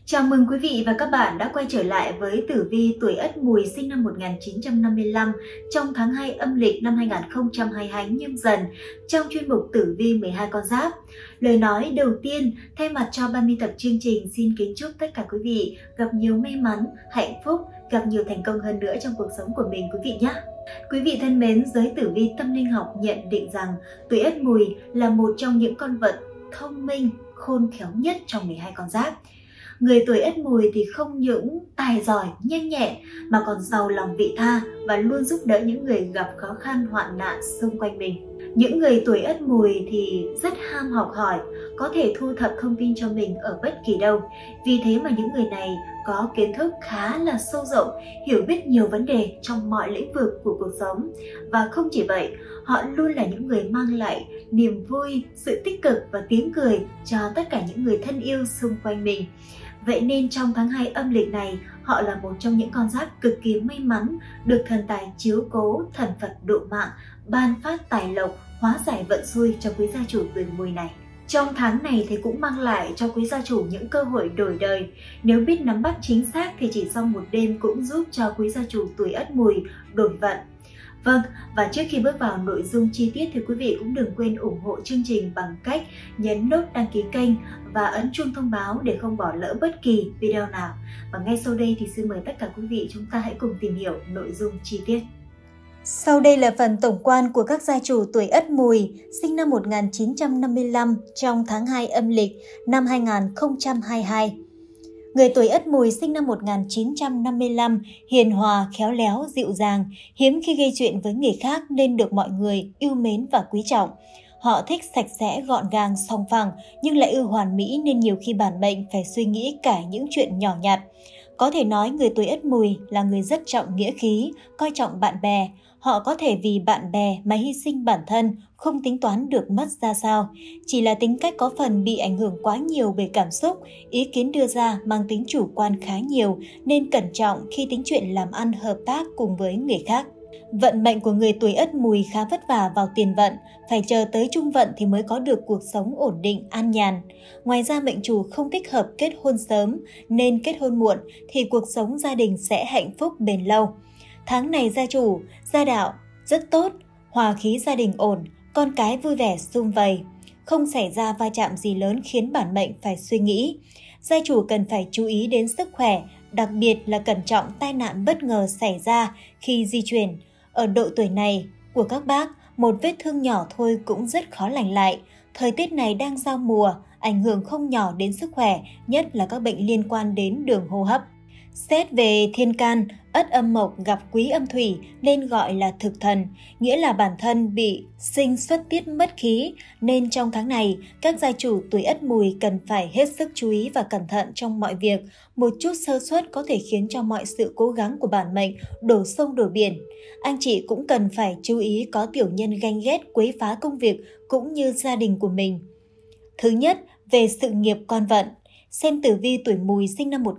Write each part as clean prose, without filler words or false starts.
Chào mừng quý vị và các bạn đã quay trở lại với tử vi tuổi Ất Mùi sinh năm 1955 trong tháng 2 âm lịch năm 2022 Nhâm Dần trong chuyên mục tử vi 12 con giáp. Lời nói đầu tiên thay mặt cho ban biên tập chương trình xin kính chúc tất cả quý vị gặp nhiều may mắn, hạnh phúc, gặp nhiều thành công hơn nữa trong cuộc sống của mình quý vị nhé. Quý vị thân mến, giới tử vi tâm linh học nhận định rằng tuổi Ất Mùi là một trong những con vật thông minh, khôn khéo nhất trong 12 con giáp. Người tuổi Ất Mùi thì không những tài giỏi, nhanh nhẹn mà còn giàu lòng vị tha và luôn giúp đỡ những người gặp khó khăn hoạn nạn xung quanh mình. Những người tuổi Ất Mùi thì rất ham học hỏi, có thể thu thập thông tin cho mình ở bất kỳ đâu. Vì thế mà những người này có kiến thức khá là sâu rộng, hiểu biết nhiều vấn đề trong mọi lĩnh vực của cuộc sống. Và không chỉ vậy, họ luôn là những người mang lại niềm vui, sự tích cực và tiếng cười cho tất cả những người thân yêu xung quanh mình. Vậy nên trong tháng 2 âm lịch này, họ là một trong những con giáp cực kỳ may mắn, được thần tài chiếu cố, thần Phật độ mạng, ban phát tài lộc, hóa giải vận xui cho quý gia chủ tuổi Mùi này. Trong tháng này thì cũng mang lại cho quý gia chủ những cơ hội đổi đời. Nếu biết nắm bắt chính xác thì chỉ sau một đêm cũng giúp cho quý gia chủ tuổi Ất Mùi đổi vận. Vâng, và trước khi bước vào nội dung chi tiết thì quý vị cũng đừng quên ủng hộ chương trình bằng cách nhấn nút đăng ký kênh và ấn chuông thông báo để không bỏ lỡ bất kỳ video nào. Và ngay sau đây thì xin mời tất cả quý vị chúng ta hãy cùng tìm hiểu nội dung chi tiết. Sau đây là phần tổng quan của các gia chủ tuổi Ất Mùi sinh năm 1955 trong tháng 2 âm lịch năm 2022. Người tuổi Ất Mùi sinh năm 1955, hiền hòa, khéo léo, dịu dàng, hiếm khi gây chuyện với người khác nên được mọi người yêu mến và quý trọng. Họ thích sạch sẽ, gọn gàng, song phẳng nhưng lại ưa hoàn mỹ nên nhiều khi bản mệnh phải suy nghĩ cả những chuyện nhỏ nhặt. Có thể nói người tuổi Ất Mùi là người rất trọng nghĩa khí, coi trọng bạn bè. Họ có thể vì bạn bè mà hy sinh bản thân, không tính toán được mất ra sao. Chỉ là tính cách có phần bị ảnh hưởng quá nhiều bởi cảm xúc, ý kiến đưa ra mang tính chủ quan khá nhiều nên cẩn trọng khi tính chuyện làm ăn hợp tác cùng với người khác. Vận mệnh của người tuổi Ất Mùi khá vất vả vào tiền vận, phải chờ tới trung vận thì mới có được cuộc sống ổn định, an nhàn. Ngoài ra mệnh chủ không thích hợp kết hôn sớm nên kết hôn muộn thì cuộc sống gia đình sẽ hạnh phúc bền lâu. Tháng này gia chủ, gia đạo rất tốt, hòa khí gia đình ổn, con cái vui vẻ sum vầy. Không xảy ra va chạm gì lớn khiến bản mệnh phải suy nghĩ. Gia chủ cần phải chú ý đến sức khỏe, đặc biệt là cẩn trọng tai nạn bất ngờ xảy ra khi di chuyển. Ở độ tuổi này của các bác, một vết thương nhỏ thôi cũng rất khó lành lại. Thời tiết này đang giao mùa, ảnh hưởng không nhỏ đến sức khỏe, nhất là các bệnh liên quan đến đường hô hấp. Xét về thiên can, Ất âm mộc gặp Quý âm thủy nên gọi là thực thần, nghĩa là bản thân bị sinh xuất tiết mất khí, nên trong tháng này, các gia chủ tuổi Ất Mùi cần phải hết sức chú ý và cẩn thận trong mọi việc. Một chút sơ suất có thể khiến cho mọi sự cố gắng của bản mệnh đổ sông đổ biển. Anh chị cũng cần phải chú ý có tiểu nhân ganh ghét quấy phá công việc cũng như gia đình của mình. Thứ nhất, về sự nghiệp con vận. Xem tử vi tuổi Mùi sinh năm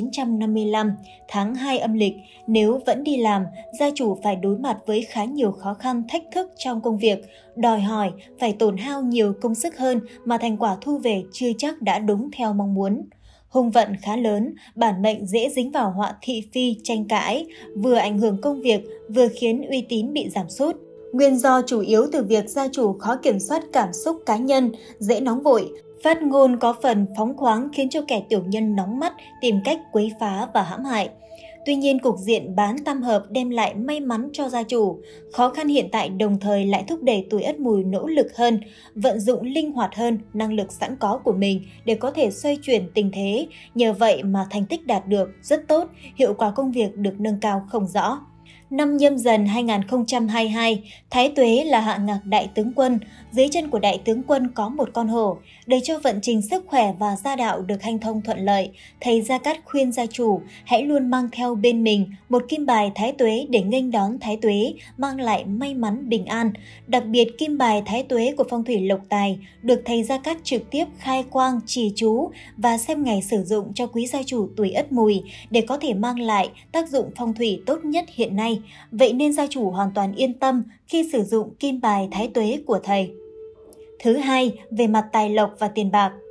1955, tháng 2 âm lịch, nếu vẫn đi làm, gia chủ phải đối mặt với khá nhiều khó khăn thách thức trong công việc, đòi hỏi phải tổn hao nhiều công sức hơn mà thành quả thu về chưa chắc đã đúng theo mong muốn. Hung vận khá lớn, bản mệnh dễ dính vào họa thị phi tranh cãi, vừa ảnh hưởng công việc, vừa khiến uy tín bị giảm sút. Nguyên do chủ yếu từ việc gia chủ khó kiểm soát cảm xúc cá nhân, dễ nóng vội. Phát ngôn có phần phóng khoáng khiến cho kẻ tiểu nhân nóng mắt tìm cách quấy phá và hãm hại. Tuy nhiên, cục diện bán tam hợp đem lại may mắn cho gia chủ. Khó khăn hiện tại đồng thời lại thúc đẩy tuổi Ất Mùi nỗ lực hơn, vận dụng linh hoạt hơn năng lực sẵn có của mình để có thể xoay chuyển tình thế. Nhờ vậy mà thành tích đạt được rất tốt, hiệu quả công việc được nâng cao không rõ. Năm Nhâm Dần 2022, Thái Tuế là hạ ngạc đại tướng quân, dưới chân của đại tướng quân có một con hổ, để cho vận trình sức khỏe và gia đạo được hanh thông thuận lợi. Thầy Gia Cát khuyên gia chủ hãy luôn mang theo bên mình một kim bài Thái Tuế để nghênh đón Thái Tuế, mang lại may mắn bình an. Đặc biệt kim bài Thái Tuế của phong thủy lộc tài được thầy Gia Cát trực tiếp khai quang trì chú và xem ngày sử dụng cho quý gia chủ tuổi Ất Mùi để có thể mang lại tác dụng phong thủy tốt nhất hiện nay. Vậy nên gia chủ hoàn toàn yên tâm khi sử dụng kim bài Thái Tuế của thầy. Thứ hai, về mặt tài lộc và tiền bạc.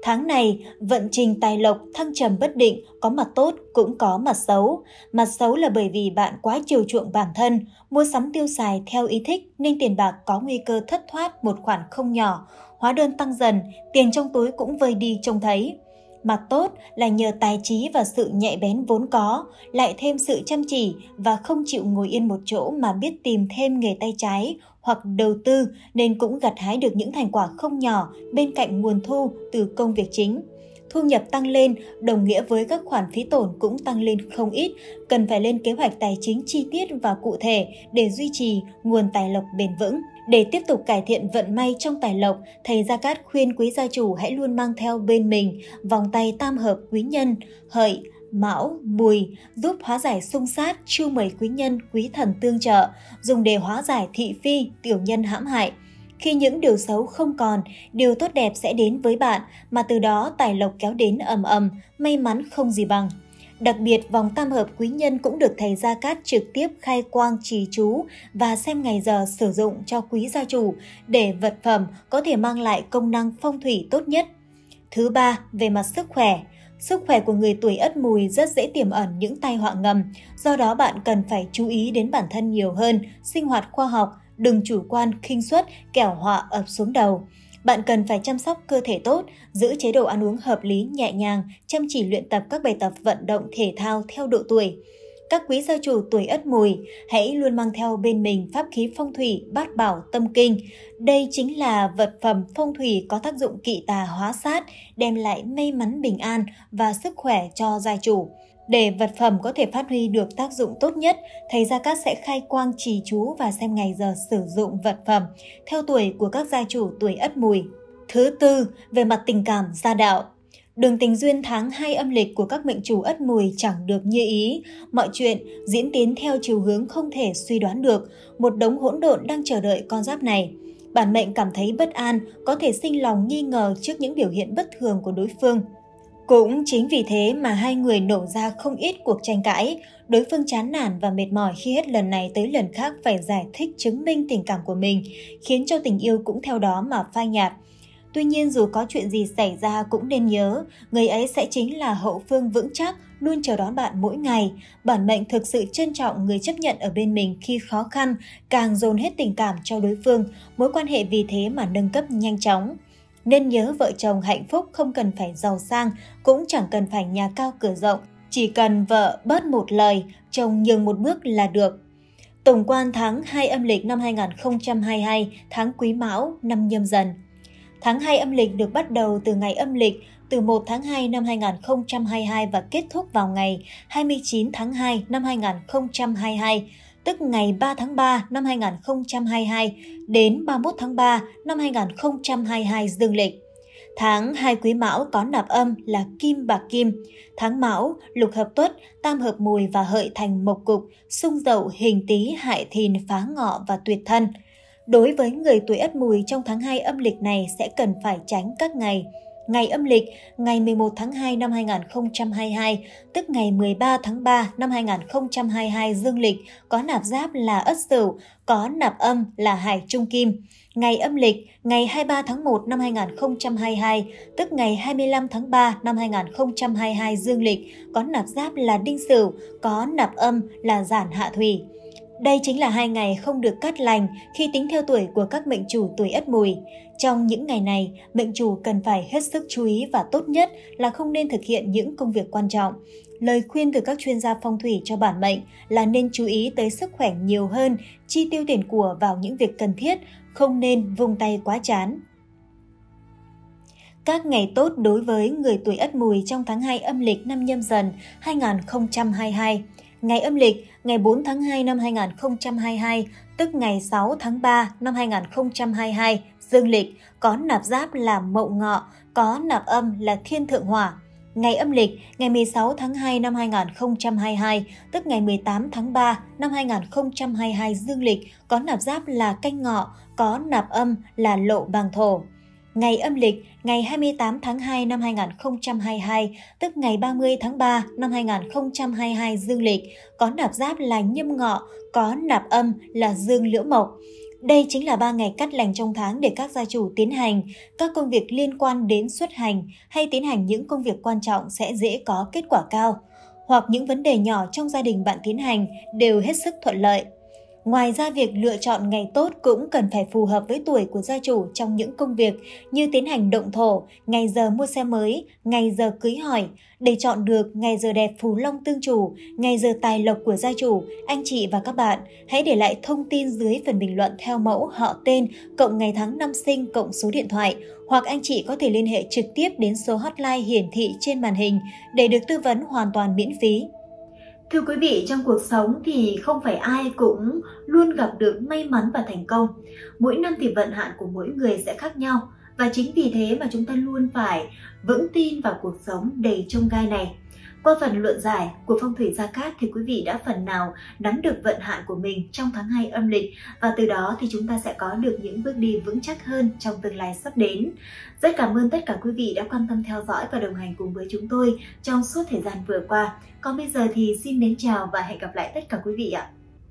Tháng này, vận trình tài lộc thăng trầm bất định, có mặt tốt cũng có mặt xấu. Mặt xấu là bởi vì bạn quá chiều chuộng bản thân, mua sắm tiêu xài theo ý thích nên tiền bạc có nguy cơ thất thoát một khoản không nhỏ. Hóa đơn tăng dần, tiền trong túi cũng vơi đi trông thấy. Mặt tốt là nhờ tài trí và sự nhạy bén vốn có, lại thêm sự chăm chỉ và không chịu ngồi yên một chỗ mà biết tìm thêm nghề tay trái hoặc đầu tư nên cũng gặt hái được những thành quả không nhỏ bên cạnh nguồn thu từ công việc chính. Thu nhập tăng lên đồng nghĩa với các khoản phí tổn cũng tăng lên không ít, cần phải lên kế hoạch tài chính chi tiết và cụ thể để duy trì nguồn tài lộc bền vững. Để tiếp tục cải thiện vận may trong tài lộc, thầy Gia Cát khuyên quý gia chủ hãy luôn mang theo bên mình vòng tay tam hợp quý nhân, hợi, mão, mùi, giúp hóa giải xung sát, chiêu mời quý nhân, quý thần tương trợ, dùng để hóa giải thị phi, tiểu nhân hãm hại. Khi những điều xấu không còn, điều tốt đẹp sẽ đến với bạn, mà từ đó tài lộc kéo đến ầm ầm, may mắn không gì bằng. Đặc biệt, vòng tam hợp quý nhân cũng được thầy Gia Cát trực tiếp khai quang trì chú và xem ngày giờ sử dụng cho quý gia chủ để vật phẩm có thể mang lại công năng phong thủy tốt nhất. Thứ ba, về mặt sức khỏe. Sức khỏe của người tuổi Ất Mùi rất dễ tiềm ẩn những tai họa ngầm, do đó bạn cần phải chú ý đến bản thân nhiều hơn, sinh hoạt khoa học, đừng chủ quan khinh suất, kẻo họa ập xuống đầu. Bạn cần phải chăm sóc cơ thể tốt, giữ chế độ ăn uống hợp lý nhẹ nhàng, chăm chỉ luyện tập các bài tập vận động thể thao theo độ tuổi. Các quý gia chủ tuổi Ất Mùi hãy luôn mang theo bên mình pháp khí phong thủy Bát Bảo Tâm Kinh. Đây chính là vật phẩm phong thủy có tác dụng kỵ tà hóa sát, đem lại may mắn bình an và sức khỏe cho gia chủ. Để vật phẩm có thể phát huy được tác dụng tốt nhất, thầy Gia Cát sẽ khai quang trì chú và xem ngày giờ sử dụng vật phẩm theo tuổi của các gia chủ tuổi Ất Mùi. Thứ tư, về mặt tình cảm gia đạo. Đường tình duyên tháng 2 âm lịch của các mệnh chủ Ất Mùi chẳng được như ý, mọi chuyện diễn tiến theo chiều hướng không thể suy đoán được, một đống hỗn độn đang chờ đợi con giáp này. Bản mệnh cảm thấy bất an, có thể sinh lòng nghi ngờ trước những biểu hiện bất thường của đối phương. Cũng chính vì thế mà hai người nổ ra không ít cuộc tranh cãi, đối phương chán nản và mệt mỏi khi hết lần này tới lần khác phải giải thích chứng minh tình cảm của mình, khiến cho tình yêu cũng theo đó mà phai nhạt. Tuy nhiên dù có chuyện gì xảy ra cũng nên nhớ, người ấy sẽ chính là hậu phương vững chắc, luôn chờ đón bạn mỗi ngày. Bản mệnh thực sự trân trọng người chấp nhận ở bên mình khi khó khăn, càng dồn hết tình cảm cho đối phương, mối quan hệ vì thế mà nâng cấp nhanh chóng. Nên nhớ vợ chồng hạnh phúc không cần phải giàu sang, cũng chẳng cần phải nhà cao cửa rộng, chỉ cần vợ bớt một lời, chồng nhường một bước là được. Tổng quan tháng 2 âm lịch năm 2022, tháng Quý Mão, năm Nhâm Dần. Tháng 2 âm lịch được bắt đầu từ ngày âm lịch từ 1 tháng 2 năm 2022 và kết thúc vào ngày 29 tháng 2 năm 2022, tức ngày 3 tháng 3 năm 2022 đến 31 tháng 3 năm 2022 dương lịch. Tháng 2 Quý Mão có nạp âm là Kim bạc Kim. Tháng Mão, lục hợp Tuất, tam hợp Mùi và Hợi thành mộc cục, xung Dậu, Hình Tý, Hại Thìn, phá Ngọ và tuyệt thân. Đối với người tuổi Ất Mùi trong tháng 2 âm lịch này sẽ cần phải tránh các ngày. Ngày âm lịch, ngày 11 tháng 2 năm 2022, tức ngày 13 tháng 3 năm 2022 dương lịch, có nạp giáp là Ất Sửu, có nạp âm là Hải Trung Kim. Ngày âm lịch, ngày 23 tháng 1 năm 2022, tức ngày 25 tháng 3 năm 2022 dương lịch, có nạp giáp là Đinh Sửu, có nạp âm là Giản Hạ Thủy. Đây chính là 2 ngày không được cát lành khi tính theo tuổi của các mệnh chủ tuổi Ất Mùi. Trong những ngày này, mệnh chủ cần phải hết sức chú ý và tốt nhất là không nên thực hiện những công việc quan trọng. Lời khuyên từ các chuyên gia phong thủy cho bản mệnh là nên chú ý tới sức khỏe nhiều hơn, chi tiêu tiền của vào những việc cần thiết, không nên vung tay quá chán. Các ngày tốt đối với người tuổi Ất Mùi trong tháng 2 âm lịch năm Nhâm Dần 2022. Ngày âm lịch, ngày 4 tháng 2 năm 2022, tức ngày 6 tháng 3 năm 2022, dương lịch, có nạp giáp là Mậu Ngọ, có nạp âm là Thiên Thượng Hỏa. Ngày âm lịch, ngày 16 tháng 2 năm 2022, tức ngày 18 tháng 3 năm 2022 dương lịch, có nạp giáp là Canh Ngọ, có nạp âm là Lộ Bàng Thổ. Ngày âm lịch, ngày 28 tháng 2 năm 2022, tức ngày 30 tháng 3 năm 2022 dương lịch, có nạp giáp là Nhâm Ngọ, có nạp âm là Dương Liễu Mộc. Đây chính là 3 ngày cát lành trong tháng để các gia chủ tiến hành các công việc liên quan đến xuất hành hay tiến hành những công việc quan trọng sẽ dễ có kết quả cao, hoặc những vấn đề nhỏ trong gia đình bạn tiến hành đều hết sức thuận lợi. Ngoài ra, việc lựa chọn ngày tốt cũng cần phải phù hợp với tuổi của gia chủ trong những công việc như tiến hành động thổ, ngày giờ mua xe mới, ngày giờ cưới hỏi. Để chọn được ngày giờ đẹp phù long tương chủ, ngày giờ tài lộc của gia chủ, anh chị và các bạn hãy để lại thông tin dưới phần bình luận theo mẫu họ tên, cộng ngày tháng năm sinh, cộng số điện thoại, hoặc anh chị có thể liên hệ trực tiếp đến số hotline hiển thị trên màn hình để được tư vấn hoàn toàn miễn phí. Thưa quý vị, trong cuộc sống thì không phải ai cũng luôn gặp được may mắn và thành công. Mỗi năm thì vận hạn của mỗi người sẽ khác nhau. Và chính vì thế mà chúng ta luôn phải vững tin vào cuộc sống đầy chông gai này. Qua phần luận giải của Phong thủy Gia Cát thì quý vị đã phần nào nắm được vận hạn của mình trong tháng 2 âm lịch, và từ đó thì chúng ta sẽ có được những bước đi vững chắc hơn trong tương lai sắp đến. Rất cảm ơn tất cả quý vị đã quan tâm theo dõi và đồng hành cùng với chúng tôi trong suốt thời gian vừa qua. Còn bây giờ thì xin mến chào và hẹn gặp lại tất cả quý vị ạ.